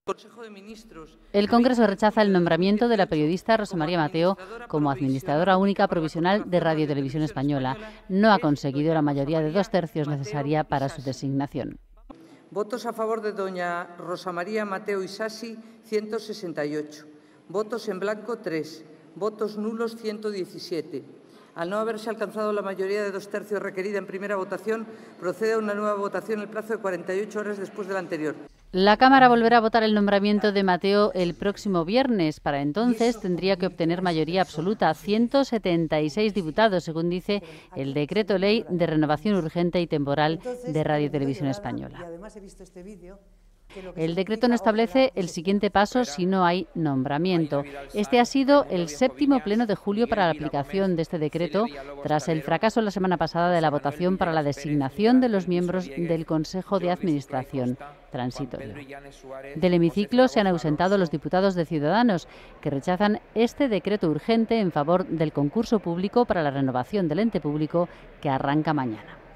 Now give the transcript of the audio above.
El Congreso rechaza el nombramiento de la periodista Rosa María Mateo como administradora única provisional de Radio y Televisión Española. No ha conseguido la mayoría de 2/3 necesaria para su designación. Votos a favor de doña Rosa María Mateo Isasi, 168. Votos en blanco, 3. Votos nulos, 117. Al no haberse alcanzado la mayoría de 2/3 requerida en primera votación, procede a una nueva votación en el plazo de 48 horas después de la anterior. La Cámara volverá a votar el nombramiento de Mateo el próximo viernes. Para entonces tendría que obtener mayoría absoluta, 176 diputados, según dice el Decreto Ley de Renovación Urgente y Temporal de Radio y Televisión Española. El decreto no establece el siguiente paso si no hay nombramiento. Este ha sido el 7º pleno de julio para la aplicación de este decreto, tras el fracaso la semana pasada de la votación para la designación de los miembros del Consejo de Administración transitorio. Del hemiciclo se han ausentado los diputados de Ciudadanos, que rechazan este decreto urgente en favor del concurso público para la renovación del ente público que arranca mañana.